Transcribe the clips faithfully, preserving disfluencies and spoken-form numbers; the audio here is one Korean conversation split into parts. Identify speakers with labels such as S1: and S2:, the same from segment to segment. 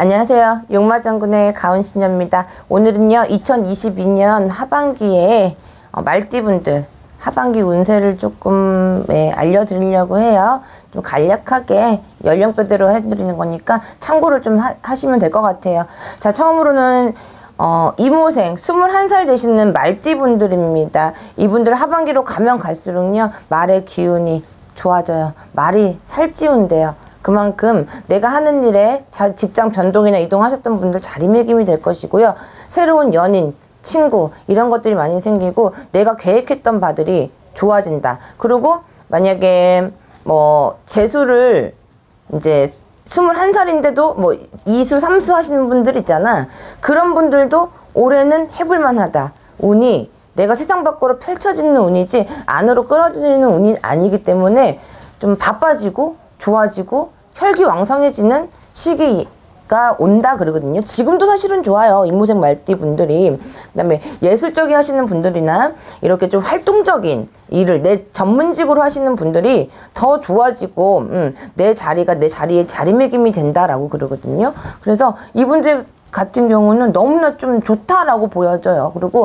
S1: 안녕하세요. 용마장군의 가은신녀입니다. 오늘은요 이천이십이 년 하반기에 어, 말띠분들 하반기 운세를 조금 예, 알려드리려고 해요. 좀 간략하게 연령대로 해드리는 거니까 참고를 좀 하, 하시면 될 것 같아요. 자, 처음으로는 어, 이모생 스물한 살 되시는 말띠분들입니다. 이분들 하반기로 가면 갈수록요 말의 기운이 좋아져요. 말이 살찌운대요. 그만큼 내가 하는 일에 자, 직장 변동이나 이동하셨던 분들 자리매김이 될 것이고요. 새로운 연인, 친구 이런 것들이 많이 생기고 내가 계획했던 바들이 좋아진다. 그리고 만약에 뭐 재수를 이제 스물한 살인데도 뭐 이수, 삼수 하시는 분들 있잖아. 그런 분들도 올해는 해볼만 하다. 운이 내가 세상 밖으로 펼쳐지는 운이지 안으로 끌어들이는 운이 아니기 때문에 좀 바빠지고 좋아지고 혈기왕성해지는 시기가 온다 그러거든요. 지금도 사실은 좋아요. 이모생 말띠 분들이. 그 다음에 예술적이 하시는 분들이나 이렇게 좀 활동적인 일을 내 전문직으로 하시는 분들이 더 좋아지고 음, 내 자리가 내 자리에 자리매김이 된다라고 그러거든요. 그래서 이분들 같은 경우는 너무나 좀 좋다라고 보여져요. 그리고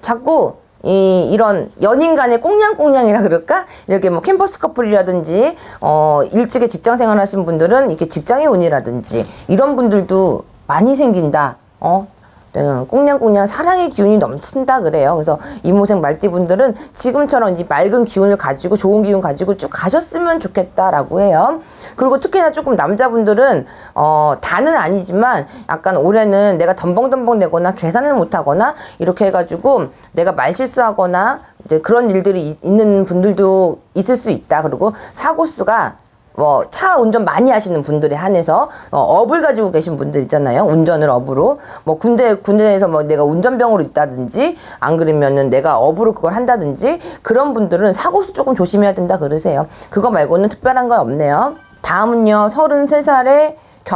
S1: 자꾸 이, 이런 연인 간의 꽁냥꽁냥이라 그럴까? 이렇게 뭐 캠퍼스 커플이라든지, 어, 일찍에 직장 생활 하신 분들은 이렇게 직장의 운이라든지, 이런 분들도 많이 생긴다. 어? 네, 꽁냥꽁냥 사랑의 기운이 넘친다 그래요. 그래서 이모생 말띠분들은 지금처럼 이제 맑은 기운을 가지고 좋은 기운 가지고 쭉 가셨으면 좋겠다라고 해요. 그리고 특히나 조금 남자분들은 어 다는 아니지만 약간 올해는 내가 덤벙덤벙 내거나 계산을 못하거나 이렇게 해가지고 내가 말실수하거나 이제 그런 일들이 있는 분들도 있을 수 있다. 그리고 사고수가 뭐 차 운전 많이 하시는 분들에 한해서 어, 업을 가지고 계신 분들 있잖아요. 운전을 업으로 뭐 군대 군대에서 뭐 내가 운전병으로 있다든지 안 그러면은 내가 업으로 그걸 한다든지 그런 분들은 사고수 조금 조심해야 된다 그러세요. 그거 말고는 특별한 건 없네요. 다음은요 서른세 살의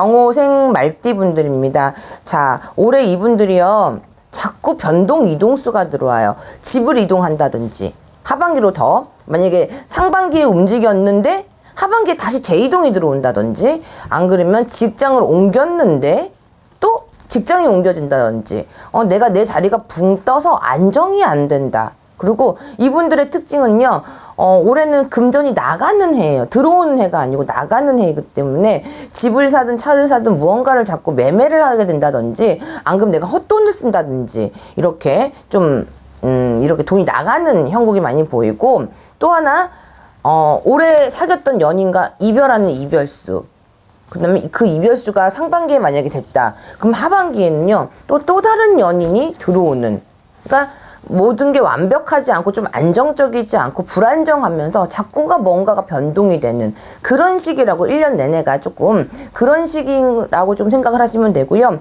S1: 경호생 말띠 분들입니다. 자, 올해 이분들이요 자꾸 변동 이동수가 들어와요. 집을 이동한다든지 하반기로 더 만약에 상반기에 움직였는데 하반기에 다시 재이동이 들어온다든지 안 그러면 직장을 옮겼는데 또 직장이 옮겨진다든지 어, 내가 내 자리가 붕 떠서 안정이 안 된다. 그리고 이분들의 특징은요 어, 올해는 금전이 나가는 해예요. 들어오는 해가 아니고 나가는 해이기 때문에 집을 사든 차를 사든 무언가를 자꾸 매매를 하게 된다든지 안 그러면 내가 헛돈을 쓴다든지 이렇게 좀 음, 이렇게 돈이 나가는 형국이 많이 보이고 또 하나 어, 올해 사귀었던 연인과 이별하는 이별수. 그 다음에 그 이별수가 상반기에 만약에 됐다. 그럼 하반기에는요, 또, 또 다른 연인이 들어오는. 그러니까 모든 게 완벽하지 않고 좀 안정적이지 않고 불안정하면서 자꾸가 뭔가가 변동이 되는 그런 시기라고 일 년 내내가 조금 그런 시기라고 좀 생각을 하시면 되고요.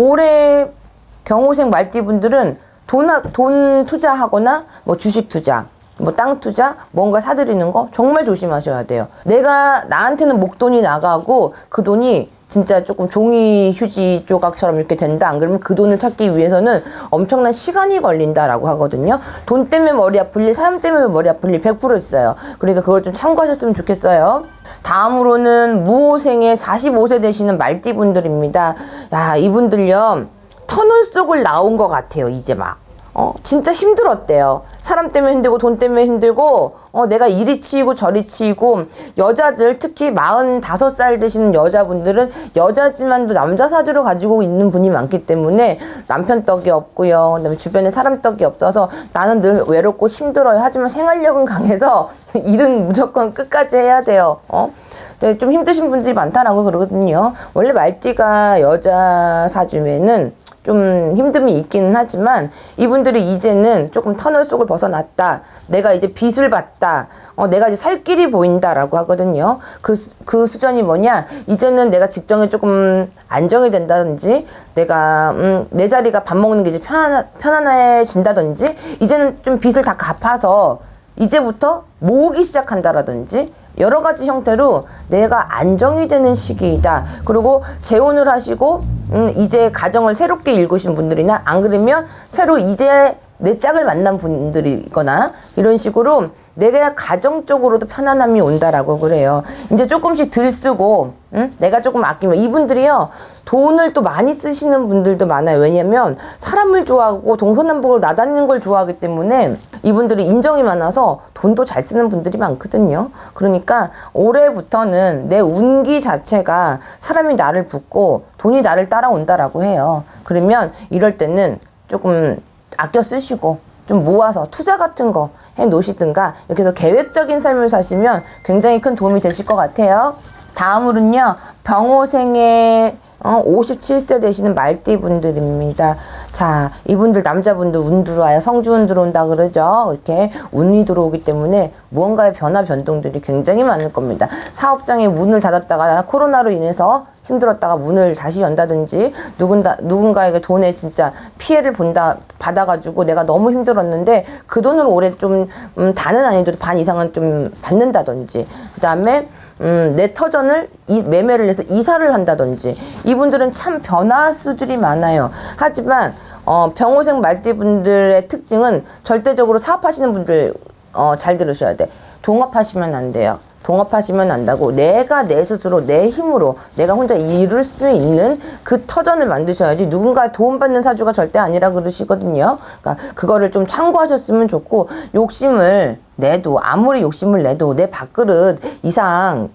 S1: 올해 경호생 말띠분들은 돈, 돈 투자하거나 뭐 주식 투자. 뭐 땅 투자 뭔가 사들이는 거 정말 조심하셔야 돼요. 내가 나한테는 목돈이 나가고 그 돈이 진짜 조금 종이 휴지 조각처럼 이렇게 된다. 안 그러면 그 돈을 찾기 위해서는 엄청난 시간이 걸린다라고 하거든요. 돈 때문에 머리 아플 일, 사람 때문에 머리 아플 일 백 퍼센트 있어요. 그러니까 그걸 좀 참고하셨으면 좋겠어요. 다음으로는 무호생의 사십오 세 되시는 말띠분들입니다. 야, 이분들요 터널 속을 나온 것 같아요. 이제 막 어, 진짜 힘들었대요. 사람 때문에 힘들고 돈 때문에 힘들고 어, 내가 이리 치이고 저리 치이고 여자들 특히 마흔다섯 살 되시는 여자분들은 여자지만도 남자 사주를 가지고 있는 분이 많기 때문에 남편 떡이 없고요. 그다음에 주변에 사람 떡이 없어서 나는 늘 외롭고 힘들어요. 하지만 생활력은 강해서 일은 무조건 끝까지 해야 돼요. 어? 좀 힘드신 분들이 많다라고 그러거든요. 원래 말띠가 여자 사주면은 좀 힘듦이 있기는 하지만 이분들이 이제는 조금 터널 속을 벗어났다. 내가 이제 빚을 받다. 어, 내가 이제 살 길이 보인다라고 하거든요. 그, 그 수준이 뭐냐? 이제는 내가 직장에 조금 안정이 된다든지 내가 음, 내 자리가 밥 먹는 게 이제 편안, 편안해진다든지 이제는 좀 빚을 다 갚아서 이제부터 모으기 시작한다라든지 여러 가지 형태로 내가 안정이 되는 시기이다. 그리고 재혼을 하시고 음, 이제 가정을 새롭게 일구신 분들이나 안 그러면 새로 이제 내 짝을 만난 분들이거나 이런 식으로 내가 가정적으로도 편안함이 온다라고 그래요. 이제 조금씩 들 쓰고 응? 내가 조금 아끼면 이분들이요 돈을 또 많이 쓰시는 분들도 많아요. 왜냐면 사람을 좋아하고 동서남북으로 나다니는 걸 좋아하기 때문에 이분들이 인정이 많아서 돈도 잘 쓰는 분들이 많거든요. 그러니까 올해부터는 내 운기 자체가 사람이 나를 붙고 돈이 나를 따라온다라고 해요. 그러면 이럴 때는 조금 아껴 쓰시고 좀 모아서 투자 같은 거 해 놓으시든가 이렇게 해서 계획적인 삶을 사시면 굉장히 큰 도움이 되실 것 같아요. 다음으로는요 병호생의 어, 오십칠 세 되시는 말띠 분들입니다. 자, 이분들 남자분들 운 들어와요. 성주운 들어온다 그러죠. 이렇게 운이 들어오기 때문에 무언가의 변화 변동들이 굉장히 많을 겁니다. 사업장에 문을 닫았다가 코로나로 인해서 힘들었다가 문을 다시 연다든지 누군가, 누군가에게 돈에 진짜 피해를 본다 받아가지고 내가 너무 힘들었는데 그 돈을 올해 좀 음, 다는 아니더라도 반 이상은 좀 받는다든지 그 다음에 음, 내 터전을 이, 매매를 해서 이사를 한다든지 이분들은 참 변화수들이 많아요. 하지만 어, 병호생 말띠분들의 특징은 절대적으로 사업하시는 분들 어, 잘 들으셔야 돼. 동업하시면 안 돼요. 동업하시면 안다고 내가 내 스스로 내 힘으로 내가 혼자 이룰 수 있는 그 터전을 만드셔야지 누군가 도움받는 사주가 절대 아니라 그러시거든요. 그러니까 그거를 좀 참고하셨으면 좋고 욕심을 내도 아무리 욕심을 내도 내 밥그릇 이상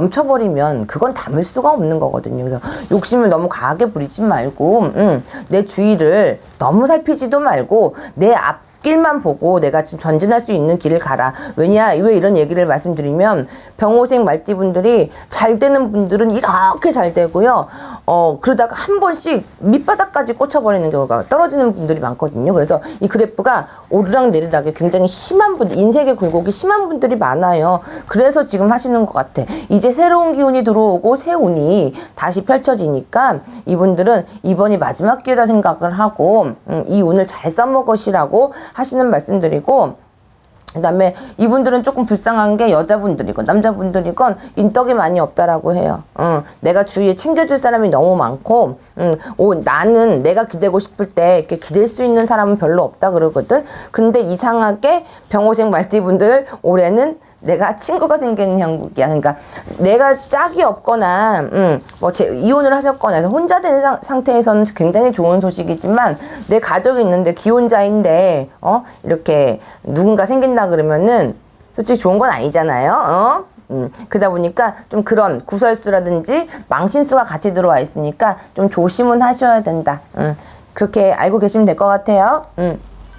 S1: 넘쳐버리면 그건 담을 수가 없는 거거든요. 그래서 욕심을 너무 강하게 부리지 말고 음, 내 주위를 너무 살피지도 말고 내 앞 길만 보고 내가 지금 전진할 수 있는 길을 가라. 왜냐, 왜 이런 얘기를 말씀드리면 병호생 말띠분들이 잘 되는 분들은 이렇게 잘 되고요. 어, 그러다가 한 번씩 밑바닥까지 꽂혀버리는 경우가 떨어지는 분들이 많거든요. 그래서 이 그래프가 오르락 내리락이 굉장히 심한 분들, 인생의 굴곡이 심한 분들이 많아요. 그래서 지금 하시는 것 같아. 이제 새로운 기운이 들어오고 새 운이 다시 펼쳐지니까 이분들은 이번이 마지막 기회다 생각을 하고 음, 이 운을 잘 써먹으시라고 하시는 말씀드리고 그 다음에 이분들은 조금 불쌍한 게 여자분들이건 남자분들이건 인덕이 많이 없다라고 해요. 응, 내가 주위에 챙겨줄 사람이 너무 많고 응, 오, 나는 내가 기대고 싶을 때 이렇게 기댈 수 있는 사람은 별로 없다 그러거든. 근데 이상하게 병호생 말띠분들 올해는 내가 친구가 생기는 형국이야. 그러니까 내가 짝이 없거나 음, 뭐 제, 이혼을 하셨거나 해서 혼자 된 상, 상태에서는 굉장히 좋은 소식이지만 내 가족이 있는데 기혼자인데 어 이렇게 누군가 생긴다 그러면은 솔직히 좋은 건 아니잖아요. 어? 음, 그러다 보니까 좀 그런 구설수라든지 망신수가 같이 들어와 있으니까 좀 조심은 하셔야 된다. 음, 그렇게 알고 계시면 될 것 같아요. 음.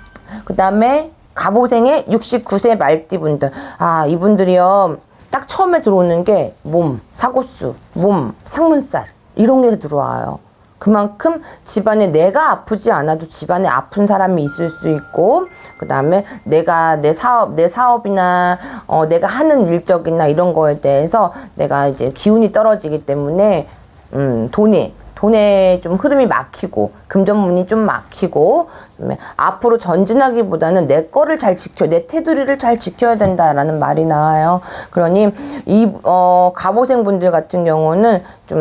S1: 그 다음에 갑오생의 육십구 세 말띠분들. 아, 이분들이요. 딱 처음에 들어오는 게 몸, 사고수, 몸, 상문살 이런 게 들어와요. 그만큼 집안에 내가 아프지 않아도 집안에 아픈 사람이 있을 수 있고 그 다음에 내가 내 사업, 내 사업이나 어, 내가 하는 일적이나 이런 거에 대해서 내가 이제 기운이 떨어지기 때문에 음, 돈이 돈에 좀 흐름이 막히고 금전문이 좀 막히고 그다음에 앞으로 전진하기보다는 내 거를 잘 지켜 내 테두리를 잘 지켜야 된다라는 말이 나와요. 그러니 이 어, 갑오생 분들 같은 경우는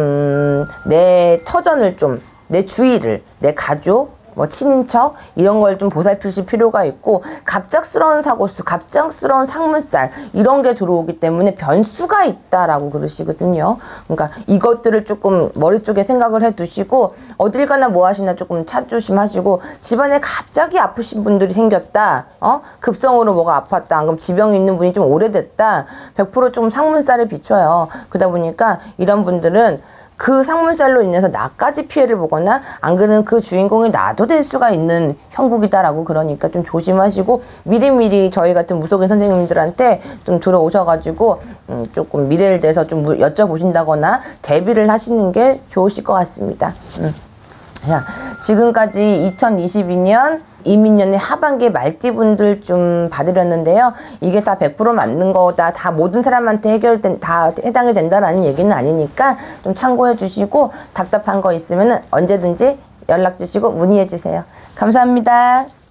S1: 좀 내 터전을 좀 내 주위를 내 가족 뭐 친인척 이런 걸 좀 보살피실 필요가 있고 갑작스러운 사고수, 갑작스러운 상문살 이런 게 들어오기 때문에 변수가 있다라고 그러시거든요. 그러니까 이것들을 조금 머릿속에 생각을 해 두시고 어딜 가나 뭐 하시나 조금 차조심하시고 집안에 갑자기 아프신 분들이 생겼다. 어? 급성으로 뭐가 아팠다. 그럼 지병이 있는 분이 좀 오래됐다. 백 퍼센트 좀 상문살에 비춰요. 그러다 보니까 이런 분들은 그 상문살로 인해서 나까지 피해를 보거나 안 그러면 그 주인공이 나도 될 수가 있는 형국이다라고 그러니까 좀 조심하시고 미리미리 저희 같은 무속인 선생님들한테 좀 들어오셔가지고 음 조금 미래에 대해서 좀 여쭤보신다거나 대비를 하시는 게 좋으실 것 같습니다. 음. 자, 지금까지 이천이십이 년 이민년의 하반기 말띠분들 좀 봐드렸는데요. 이게 다 백 퍼센트 맞는 거다. 다 모든 사람한테 해결된, 다 해당이 된다라는 얘기는 아니니까 좀 참고해 주시고 답답한 거 있으면 언제든지 연락 주시고 문의해 주세요. 감사합니다.